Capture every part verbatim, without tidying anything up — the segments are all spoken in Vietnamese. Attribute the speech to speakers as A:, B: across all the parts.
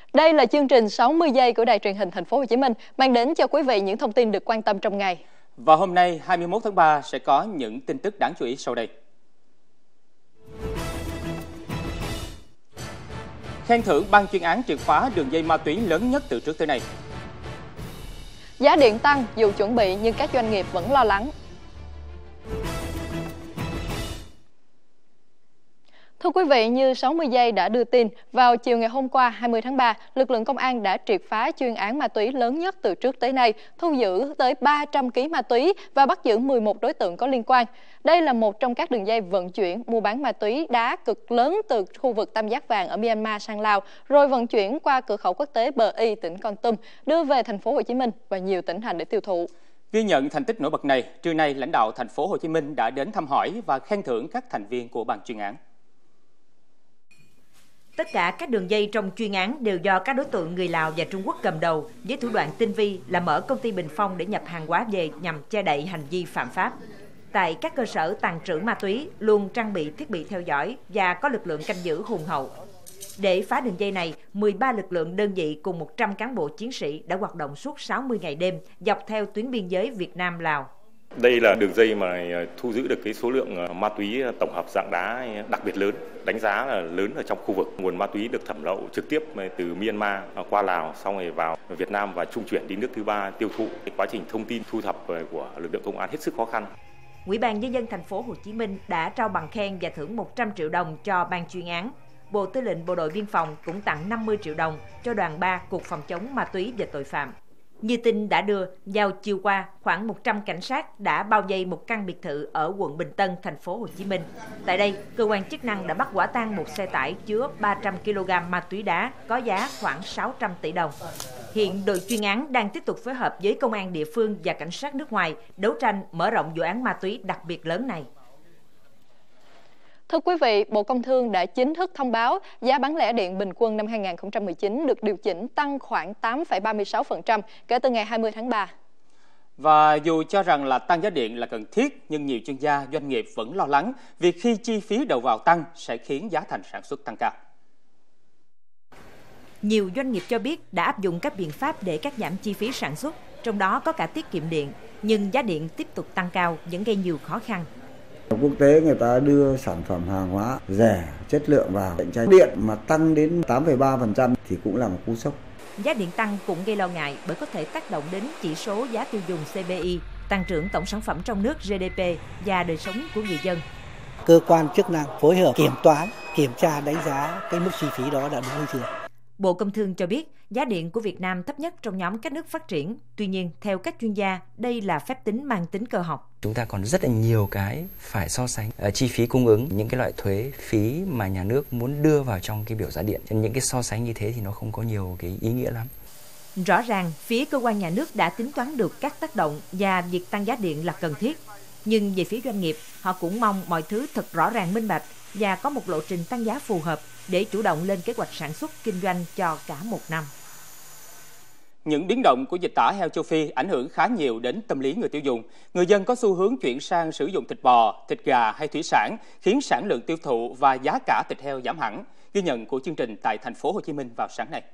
A: Đây là chương trình sáu mươi giây của Đài Truyền hình Thành phố Hồ Chí Minh, mang đến cho quý vị những thông tin được quan tâm trong ngày.
B: Và hôm nay hai mươi mốt tháng ba sẽ có những tin tức đáng chú ý sau đây. Khen thưởng ban chuyên án triệt phá đường dây ma túy lớn nhất từ trước tới nay.
A: Giá điện tăng dù chuẩn bị nhưng các doanh nghiệp vẫn lo lắng. Thưa quý vị, như sáu mươi giây đã đưa tin, vào chiều ngày hôm qua hai mươi tháng ba, lực lượng công an đã triệt phá chuyên án ma túy lớn nhất từ trước tới nay, thu giữ tới ba trăm ki lô gam ma túy và bắt giữ mười một đối tượng có liên quan. Đây là một trong các đường dây vận chuyển, mua bán ma túy đá cực lớn từ khu vực Tam Giác Vàng ở Myanmar sang Lào, rồi vận chuyển qua cửa khẩu quốc tế Bờ Y, tỉnh Kon Tum, đưa về Thành phố Hồ Chí Minh và nhiều tỉnh thành để tiêu thụ.
B: Ghi nhận thành tích nổi bật này, trưa nay lãnh đạo Thành phố Hồ Chí Minh đã đến thăm hỏi và khen thưởng các thành viên của ban chuyên án.
C: Tất cả các đường dây trong chuyên án đều do các đối tượng người Lào và Trung Quốc cầm đầu, với thủ đoạn tinh vi là mở công ty Bình Phong để nhập hàng hóa về nhằm che đậy hành vi phạm pháp. Tại các cơ sở tàng trữ ma túy luôn trang bị thiết bị theo dõi và có lực lượng canh giữ hùng hậu. Để phá đường dây này, mười ba lực lượng đơn vị cùng một trăm cán bộ chiến sĩ đã hoạt động suốt sáu mươi ngày đêm dọc theo tuyến biên giới Việt Nam-Lào.
D: Đây là đường dây mà thu giữ được cái số lượng ma túy tổng hợp dạng đá đặc biệt lớn, đánh giá là lớn ở trong khu vực. Nguồn ma túy được thẩm lậu trực tiếp từ Myanmar qua Lào, xong rồi vào Việt Nam và trung chuyển đi nước thứ ba tiêu thụ. Cái quá trình thông tin thu thập của lực lượng công an hết sức khó khăn.
C: Ủy ban Nhân dân Thành phố Hồ Chí Minh đã trao bằng khen và thưởng một trăm triệu đồng cho ban chuyên án. Bộ Tư lệnh Bộ đội Biên phòng cũng tặng năm mươi triệu đồng cho đoàn ba Cục Phòng chống ma túy và tội phạm. Như tin đã đưa, vào chiều qua, khoảng một trăm cảnh sát đã bao vây một căn biệt thự ở quận Bình Tân, Thành phố Hồ Chí Minh. Tại đây, cơ quan chức năng đã bắt quả tang một xe tải chứa ba trăm ki lô gam ma túy đá có giá khoảng sáu trăm tỷ đồng. Hiện đội chuyên án đang tiếp tục phối hợp với công an địa phương và cảnh sát nước ngoài đấu tranh mở rộng vụ án ma túy đặc biệt lớn này.
A: Thưa quý vị, Bộ Công Thương đã chính thức thông báo giá bán lẻ điện bình quân năm hai nghìn không trăm mười chín được điều chỉnh tăng khoảng tám phẩy ba mươi sáu phần trăm kể từ ngày hai mươi tháng ba.
B: Và dù cho rằng là tăng giá điện là cần thiết, nhưng nhiều chuyên gia, doanh nghiệp vẫn lo lắng vì khi chi phí đầu vào tăng sẽ khiến giá thành sản xuất tăng cao.
C: Nhiều doanh nghiệp cho biết đã áp dụng các biện pháp để cắt giảm chi phí sản xuất, trong đó có cả tiết kiệm điện, nhưng giá điện tiếp tục tăng cao vẫn gây nhiều khó khăn.
E: Quốc tế người ta đưa sản phẩm hàng hóa rẻ, chất lượng vào cạnh tranh. Điện mà tăng đến tám phẩy ba phần trăm thì cũng là một cú sốc.
C: Giá điện tăng cũng gây lo ngại bởi có thể tác động đến chỉ số giá tiêu dùng xê pê i, tăng trưởng tổng sản phẩm trong nước giê đê pê và đời sống của người dân.
F: Cơ quan chức năng phối hợp kiểm toán, kiểm tra đánh giá cái mức chi phí đó đã đúng hay chưa.
C: Bộ Công Thương cho biết giá điện của Việt Nam thấp nhất trong nhóm các nước phát triển. Tuy nhiên, theo các chuyên gia, đây là phép tính mang tính cơ học.
G: Chúng ta còn rất là nhiều cái phải so sánh. À, chi phí cung ứng, những cái loại thuế, phí mà nhà nước muốn đưa vào trong cái biểu giá điện. Cho nên những cái so sánh như thế thì nó không có nhiều cái ý nghĩa lắm.
C: Rõ ràng, phía cơ quan nhà nước đã tính toán được các tác động và việc tăng giá điện là cần thiết. Nhưng về phía doanh nghiệp, họ cũng mong mọi thứ thật rõ ràng minh bạch và có một lộ trình tăng giá phù hợp để chủ động lên kế hoạch sản xuất kinh doanh cho cả một năm.
B: Những biến động của dịch tả heo châu Phi ảnh hưởng khá nhiều đến tâm lý người tiêu dùng. Người dân có xu hướng chuyển sang sử dụng thịt bò, thịt gà hay thủy sản, khiến sản lượng tiêu thụ và giá cả thịt heo giảm hẳn. Ghi nhận của chương trình tại Thành phố Hồ Chí Minh vào sáng nay.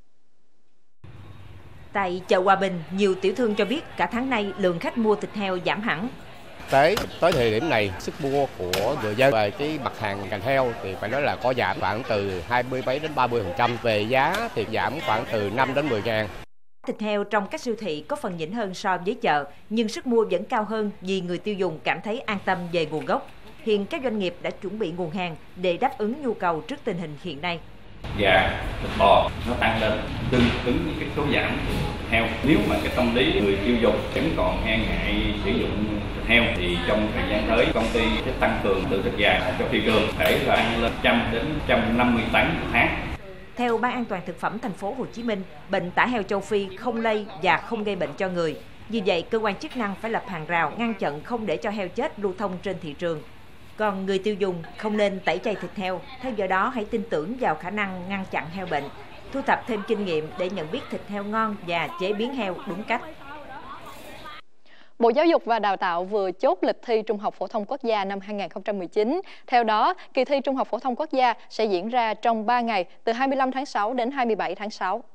C: Tại chợ Hòa Bình, nhiều tiểu thương cho biết cả tháng nay lượng khách mua thịt heo giảm hẳn.
H: Tới tới thời điểm này, sức mua của người dân về cái mặt hàng thịt heo thì phải nói là có giảm khoảng từ hai mươi mấy đến ba mươi phần trăm. Về giá thì giảm khoảng từ năm đến mười ngàn.
C: Thịt heo trong các siêu thị có phần nhỉnh hơn so với chợ, nhưng sức mua vẫn cao hơn vì người tiêu dùng cảm thấy an tâm về nguồn gốc. Hiện các doanh nghiệp đã chuẩn bị nguồn hàng để đáp ứng nhu cầu trước tình hình hiện nay.
I: Gà, thịt bò nó tăng lên tương ứng với cái số giảm của thịt heo. Nếu mà cái tâm lý người tiêu dùng vẫn còn e ngại sử dụng thịt heo thì trong thời gian tới công ty sẽ tăng cường từ thịt gà cho thị trường để là tăng lên một trăm đến một trăm năm mươi tấn một tháng.
C: Theo Ban An toàn thực phẩm Thành phố Hồ Chí Minh, bệnh tả heo châu Phi không lây và không gây bệnh cho người. Vì vậy, cơ quan chức năng phải lập hàng rào ngăn chặn không để cho heo chết lưu thông trên thị trường. Còn người tiêu dùng không nên tẩy chay thịt heo, thay vào đó hãy tin tưởng vào khả năng ngăn chặn heo bệnh, thu thập thêm kinh nghiệm để nhận biết thịt heo ngon và chế biến heo đúng cách.
A: Bộ Giáo dục và Đào tạo vừa chốt lịch thi Trung học phổ thông quốc gia năm hai nghìn không trăm mười chín. Theo đó, kỳ thi Trung học phổ thông quốc gia sẽ diễn ra trong ba ngày, từ hai mươi lăm tháng sáu đến hai mươi bảy tháng sáu.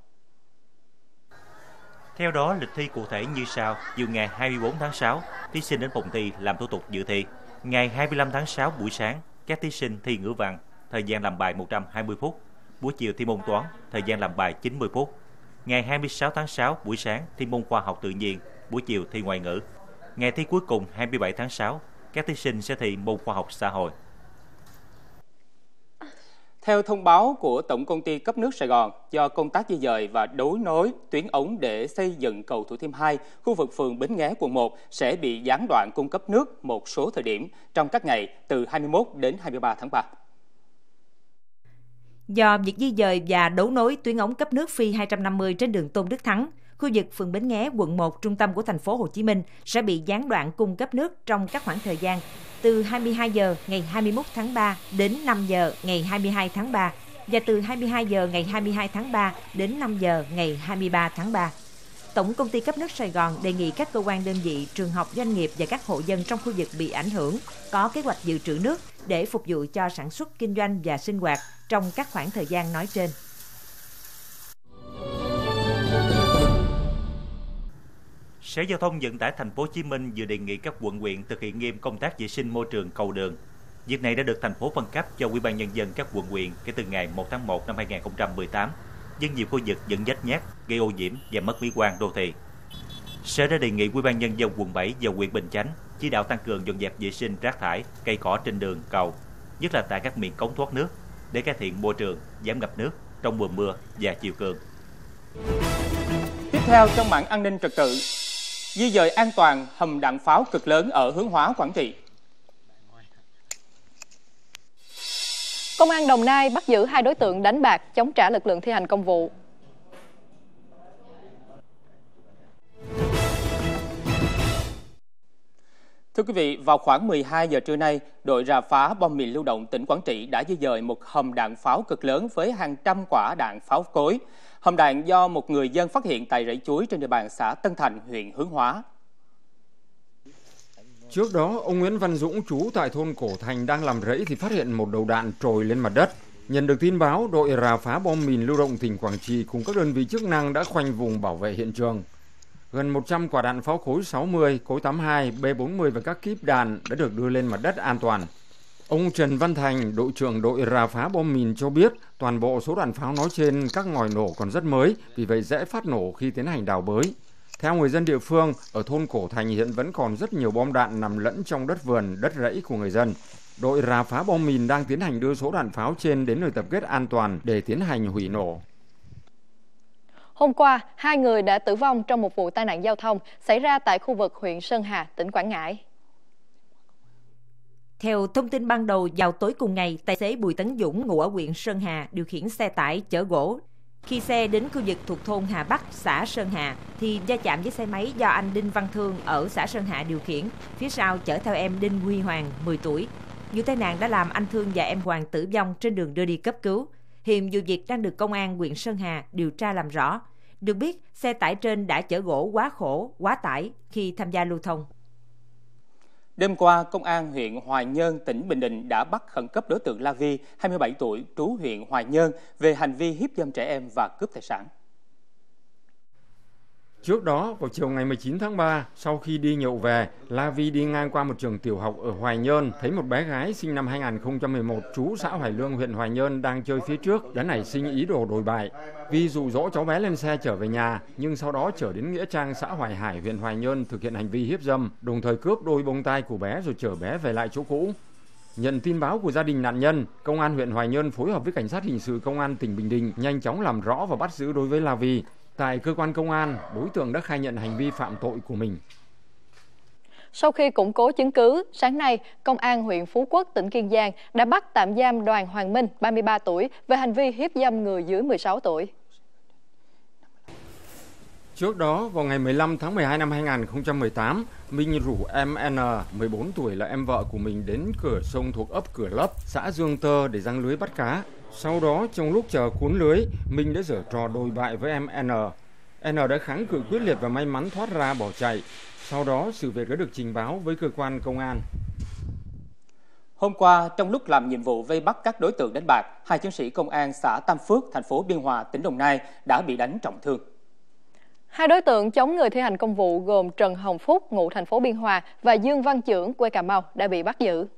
J: Theo đó, lịch thi cụ thể như sau: chiều ngày hai mươi tư tháng sáu, thí sinh đến phòng thi làm thủ tục dự thi. Ngày hai mươi lăm tháng sáu buổi sáng, các thí sinh thi ngữ văn, thời gian làm bài một trăm hai mươi phút. Buổi chiều thi môn toán, thời gian làm bài chín mươi phút. Ngày hai mươi sáu tháng sáu buổi sáng thi môn khoa học tự nhiên, buổi chiều thi ngoại ngữ. Ngày thi cuối cùng hai mươi bảy tháng sáu, các thí sinh sẽ thi môn khoa học xã hội.
B: Theo thông báo của Tổng Công ty Cấp nước Sài Gòn, do công tác di dời và đấu nối tuyến ống để xây dựng cầu Thủ Thiêm hai, khu vực phường Bến Nghé, quận một sẽ bị gián đoạn cung cấp nước một số thời điểm trong các ngày từ hai mươi mốt đến hai mươi ba tháng ba.
C: Do việc di dời và đấu nối tuyến ống cấp nước Phi hai trăm năm mươi trên đường Tôn Đức Thắng, khu vực phường Bến Nghé, quận một, trung tâm của thành phố Hồ Chí Minh sẽ bị gián đoạn cung cấp nước trong các khoảng thời gian từ hai mươi hai giờ ngày hai mươi mốt tháng ba đến năm giờ ngày hai mươi hai tháng ba và từ hai mươi hai giờ ngày hai mươi hai tháng ba đến năm giờ ngày hai mươi ba tháng ba. Tổng Công ty Cấp nước Sài Gòn đề nghị các cơ quan đơn vị, trường học, doanh nghiệp và các hộ dân trong khu vực bị ảnh hưởng có kế hoạch dự trữ nước để phục vụ cho sản xuất, kinh doanh và sinh hoạt trong các khoảng thời gian nói trên.
J: Sở Giao thông Vận tải Thành phố Hồ Chí Minh vừa đề nghị các quận huyện thực hiện nghiêm công tác vệ sinh môi trường cầu đường. Việc này đã được thành phố phân cấp cho Ủy ban nhân dân các quận huyện kể từ ngày một tháng một năm hai nghìn không trăm mười tám, nhưng nhiều khu vực vẫn nhếch nhác, gây ô nhiễm và mất mỹ quan đô thị. Sở đã đề nghị Ủy ban nhân dân quận bảy và huyện Bình Chánh chỉ đạo tăng cường dọn dẹp vệ sinh rác thải, cây cỏ trên đường cầu, nhất là tại các miệng cống thoát nước để cải thiện môi trường, giảm ngập nước trong mùa mưa và chiều cường.
B: Tiếp theo trong mảng an ninh trật tự, di dời an toàn hầm đạn pháo cực lớn ở Hướng Hóa, Quảng Trị.
A: Công an Đồng Nai bắt giữ hai đối tượng đánh bạc chống trả lực lượng thi hành công vụ.
B: Thưa quý vị, vào khoảng mười hai giờ trưa nay, đội rà phá bom mìn lưu động tỉnh Quảng Trị đã di dời một hầm đạn pháo cực lớn với hàng trăm quả đạn pháo cối. Hầm đạn do một người dân phát hiện tại rẫy chuối trên địa bàn xã Tân Thành, huyện Hướng Hóa.
K: Trước đó, ông Nguyễn Văn Dũng, trú tại thôn Cổ Thành đang làm rẫy thì phát hiện một đầu đạn trồi lên mặt đất. Nhận được tin báo, đội rà phá bom mìn lưu động tỉnh Quảng Trị cùng các đơn vị chức năng đã khoanh vùng bảo vệ hiện trường. Gần một trăm quả đạn pháo khối sáu mươi, cối tám mươi hai, B bốn mươi và các kíp đạn đã được đưa lên mặt đất an toàn. Ông Trần Văn Thành, đội trưởng đội rà phá bom mìn cho biết toàn bộ số đạn pháo nói trên các ngòi nổ còn rất mới, vì vậy dễ phát nổ khi tiến hành đào bới. Theo người dân địa phương, ở thôn Cổ Thành hiện vẫn còn rất nhiều bom đạn nằm lẫn trong đất vườn, đất rẫy của người dân. Đội rà phá bom mìn đang tiến hành đưa số đạn pháo trên đến nơi tập kết an toàn để tiến hành hủy nổ.
A: Hôm qua, hai người đã tử vong trong một vụ tai nạn giao thông xảy ra tại khu vực huyện Sơn Hà, tỉnh Quảng Ngãi.
C: Theo thông tin ban đầu, vào tối cùng ngày, tài xế Bùi Tấn Dũng ngụ ở huyện Sơn Hà điều khiển xe tải chở gỗ. Khi xe đến khu vực thuộc thôn Hà Bắc, xã Sơn Hà, thì va chạm với xe máy do anh Đinh Văn Thương ở xã Sơn Hà điều khiển, phía sau chở theo em Đinh Huy Hoàng, mười tuổi. Vụ tai nạn đã làm anh Thương và em Hoàng tử vong trên đường đưa đi cấp cứu. Hiện vụ việc đang được công an huyện Sơn Hà điều tra làm rõ. Được biết, xe tải trên đã chở gỗ quá khổ, quá tải khi tham gia lưu thông.
B: Đêm qua, Công an huyện Hoài Nhơn, tỉnh Bình Định đã bắt khẩn cấp đối tượng La Vi, hai mươi bảy tuổi, trú huyện Hoài Nhơn, về hành vi hiếp dâm trẻ em và cướp tài sản.
K: Trước đó, vào chiều ngày mười chín tháng ba, sau khi đi nhậu về, La Vi đi ngang qua một trường tiểu học ở Hoài Nhơn, thấy một bé gái sinh năm hai nghìn không trăm mười một, trú xã Hoài Lương, huyện Hoài Nhơn đang chơi phía trước, đã nảy sinh ý đồ đồi bại. Vi dụ dỗ cháu bé lên xe trở về nhà, nhưng sau đó trở đến nghĩa trang xã Hoài Hải, huyện Hoài Nhơn thực hiện hành vi hiếp dâm, đồng thời cướp đôi bông tai của bé rồi chở bé về lại chỗ cũ. Nhận tin báo của gia đình nạn nhân, Công an huyện Hoài Nhơn phối hợp với Cảnh sát hình sự Công an tỉnh Bình Định nhanh chóng làm rõ và bắt giữ đối với La Vi. Tại cơ quan công an, đối tượng đã khai nhận hành vi phạm tội của mình.
A: Sau khi củng cố chứng cứ, sáng nay, Công an huyện Phú Quốc, tỉnh Kiên Giang đã bắt tạm giam Đoàn Hoàng Minh, ba mươi ba tuổi, về hành vi hiếp dâm người dưới mười sáu tuổi.
K: Trước đó, vào ngày mười lăm tháng mười hai năm hai nghìn không trăm mười tám, Minh rủ em N, mười bốn tuổi là em vợ của mình đến cửa sông thuộc ấp Cửa Lấp, xã Dương Tơ để giăng lưới bắt cá. Sau đó, trong lúc chờ cuốn lưới, Minh đã giở trò đồi bại với em N. N đã kháng cự quyết liệt và may mắn thoát ra bỏ chạy. Sau đó, sự việc đã được trình báo với cơ quan công an.
B: Hôm qua, trong lúc làm nhiệm vụ vây bắt các đối tượng đánh bạc, hai chiến sĩ công an xã Tam Phước, thành phố Biên Hòa, tỉnh Đồng Nai đã bị đánh trọng thương.
A: Hai đối tượng chống người thi hành công vụ gồm Trần Hồng Phúc, ngụ thành phố Biên Hòa và Dương Văn Chưởng, quê Cà Mau đã bị bắt giữ.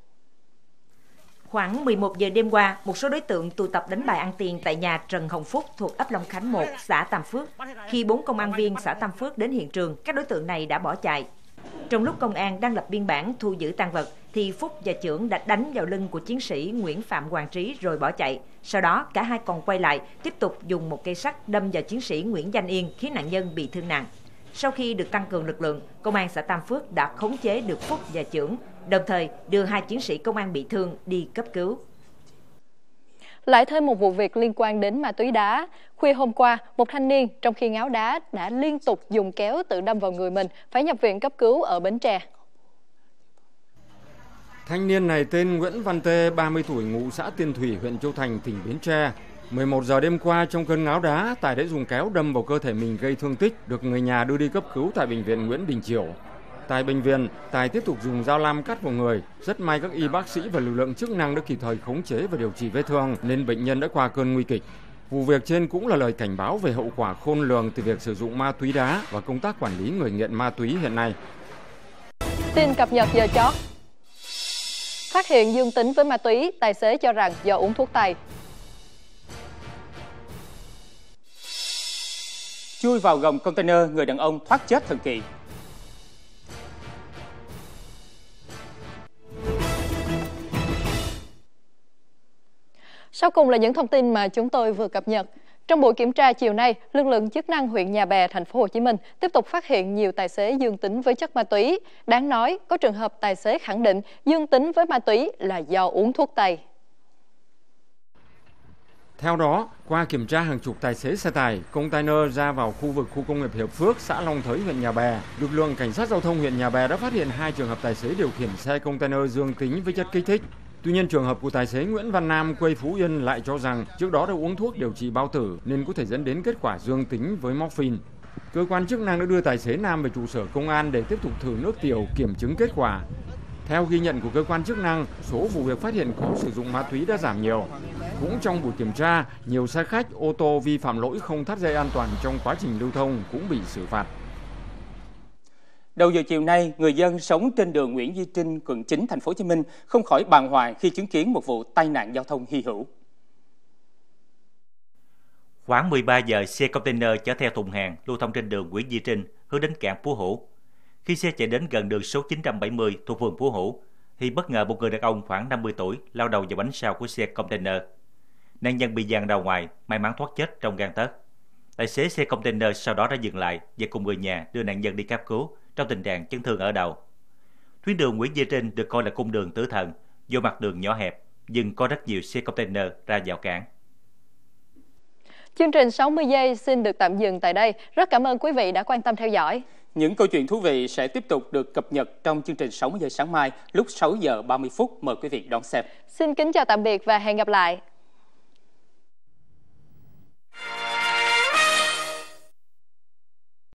C: Khoảng mười một giờ đêm qua, một số đối tượng tụ tập đánh bài ăn tiền tại nhà Trần Hồng Phúc thuộc ấp Long Khánh một, xã Tam Phước. Khi bốn công an viên xã Tam Phước đến hiện trường, các đối tượng này đã bỏ chạy. Trong lúc công an đang lập biên bản thu giữ tang vật, thì Phúc và Chưởng đã đánh vào lưng của chiến sĩ Nguyễn Phạm Hoàng Trí rồi bỏ chạy. Sau đó, cả hai còn quay lại, tiếp tục dùng một cây sắt đâm vào chiến sĩ Nguyễn Danh Yên khiến nạn nhân bị thương nặng. Sau khi được tăng cường lực lượng, công an xã Tam Phước đã khống chế được Phúc và Chưởng, đồng thời đưa hai chiến sĩ công an bị thương đi cấp cứu.
A: Lại thêm một vụ việc liên quan đến ma túy đá. Khuya hôm qua, một thanh niên trong khi ngáo đá đã liên tục dùng kéo tự đâm vào người mình, phải nhập viện cấp cứu ở Bến Tre.
K: Thanh niên này tên Nguyễn Văn Tê, ba mươi tuổi, ngụ xã Tiên Thủy, huyện Châu Thành, tỉnh Bến Tre. mười một giờ đêm qua, trong cơn ngáo đá, Tài đã dùng kéo đâm vào cơ thể mình gây thương tích, được người nhà đưa đi cấp cứu tại bệnh viện Nguyễn Đình Chiểu. Tại bệnh viện, Tài tiếp tục dùng dao lam cắt vào người. Rất may các y bác sĩ và lực lượng chức năng đã kịp thời khống chế và điều trị vết thương, nên bệnh nhân đã qua cơn nguy kịch. Vụ việc trên cũng là lời cảnh báo về hậu quả khôn lường từ việc sử dụng ma túy đá và công tác quản lý người nghiện ma túy hiện nay.
A: Tin cập nhật giờ chót. Phát hiện dương tính với ma túy, tài xế cho rằng do uống thuốc tây.
B: Chui vào gầm container, người đàn ông thoát chết thần kỳ.
A: Sau cùng là những thông tin mà chúng tôi vừa cập nhật. Trong buổi kiểm tra chiều nay, lực lượng chức năng huyện Nhà Bè, thành phố Hồ Chí Minh tiếp tục phát hiện nhiều tài xế dương tính với chất ma túy. Đáng nói, có trường hợp tài xế khẳng định dương tính với ma túy là do uống thuốc tây.
K: Theo đó, qua kiểm tra hàng chục tài xế xe tải, container ra vào khu vực khu công nghiệp Hiệp Phước, xã Long Thới, huyện Nhà Bè, lực lượng cảnh sát giao thông huyện Nhà Bè đã phát hiện hai trường hợp tài xế điều khiển xe container dương tính với chất kích thích. Tuy nhiên, trường hợp của tài xế Nguyễn Văn Nam, quê Phú Yên lại cho rằng trước đó đã uống thuốc điều trị bao tử nên có thể dẫn đến kết quả dương tính với morphine. Cơ quan chức năng đã đưa tài xế Nam về trụ sở công an để tiếp tục thử nước tiểu kiểm chứng kết quả. Theo ghi nhận của cơ quan chức năng, số vụ việc phát hiện có sử dụng ma túy đã giảm nhiều. Cũng trong buổi kiểm tra, nhiều xe khách, ô tô vi phạm lỗi không thắt dây an toàn trong quá trình lưu thông cũng bị xử phạt.
B: Đầu giờ chiều nay, người dân sống trên đường Nguyễn Duy Trinh, quận chín, thành phố Hồ Chí Minh không khỏi bàng hoàng khi chứng kiến một vụ tai nạn giao thông hy hữu.
J: Khoảng mười ba giờ, xe container chở theo thùng hàng lưu thông trên đường Nguyễn Duy Trinh hướng đến cảng Phú Hữu. Khi xe chạy đến gần đường số chín trăm bảy mươi thuộc phường Phú Hữu, thì bất ngờ một người đàn ông khoảng năm mươi tuổi lao đầu vào bánh sau của xe container. Nạn nhân bị giằng đầu ngoài, may mắn thoát chết trong gang tấc. Tài xế xe container sau đó đã dừng lại và cùng người nhà đưa nạn nhân đi cấp cứu trong tình trạng chấn thương ở đầu. Tuyến đường Nguyễn Duy Trinh được coi là cung đường tử thần, do mặt đường nhỏ hẹp, nhưng có rất nhiều xe container ra vào cảng.
A: Chương trình sáu mươi giây xin được tạm dừng tại đây. Rất cảm ơn quý vị đã quan tâm theo dõi.
B: Những câu chuyện thú vị sẽ tiếp tục được cập nhật trong chương trình sáu mươi giây sáng mai lúc sáu giờ ba mươi phút. Mời quý vị đón xem.
A: Xin kính chào tạm biệt và hẹn gặp lại.